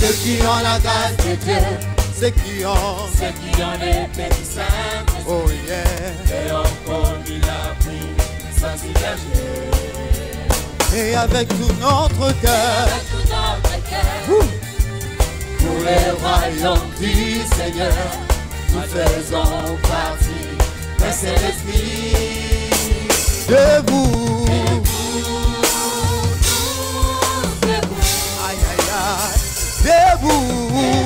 ceux qui ont la grâce de Dieu, ceux qui ont l'épée du Saint-Esprit, oh yeah, et ont connu la puissance du berger. Et avec tout notre cœur, pour le royaume du Seigneur, nous faisons partie d'un Saint-Esprit. Debout, aïe aïe aïe, debout,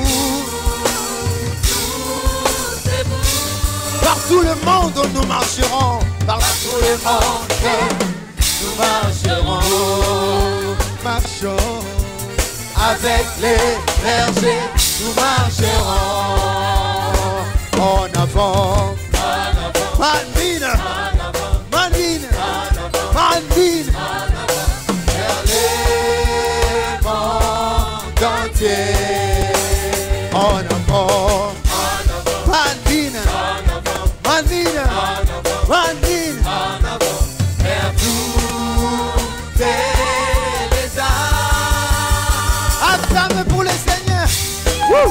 par tout le monde nous marcherons, par tout le monde nous marcherons, marchons avec les bergers, nous marcherons en avant, Mandine, Mandine, Mandine, vers les mondes entiers, en avant, Mandine, Mandine, Mandine, vers toutes les âmes. Acclame pour le Seigneur. Woo!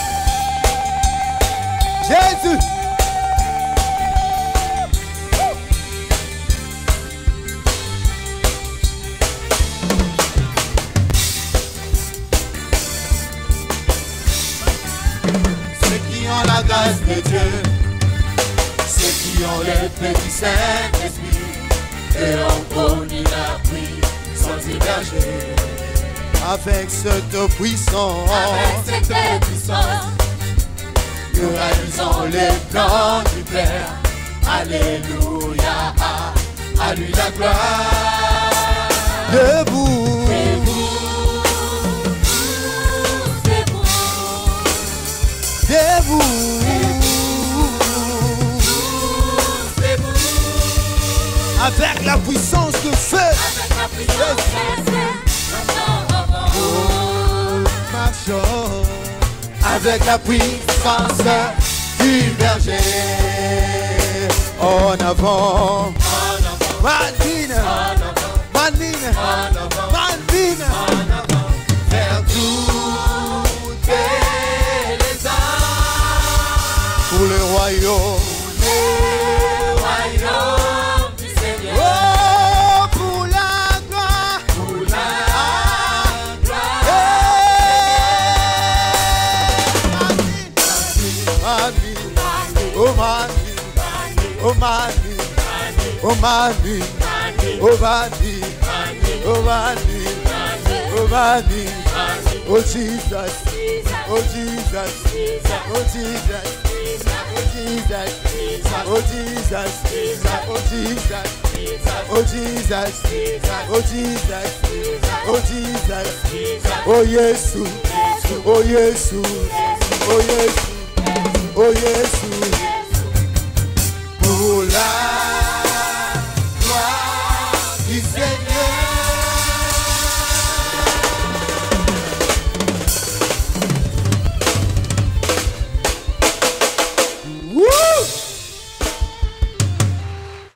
Jésus. La grâce de Dieu, ceux qui ont l'épée du Saint-Esprit et ont connu la puissance du berger. Avec cette puissance, nous réalisons les plans du Père. Alléluia, à lui la gloire. Debout, debout, avec la puissance de feu, marchons avec la puissance du berger, en avant, Mandine, Mandine, Mandine, vers toutes les âmes. Pour le royaume du Seigneur. Oh, pour la gloire, Mani, oh Mani, oh Mani, oh Mani, oh Mani, oh Mani, oh Mani, oh Jesus, oh Jesus, oh Jesus. Oh Jesus, oh Jesus, oh Jesus, oh Jesus, oh Jesus, oh Jesus, oh Jesus, oh Jesus, oh Jesus, pour la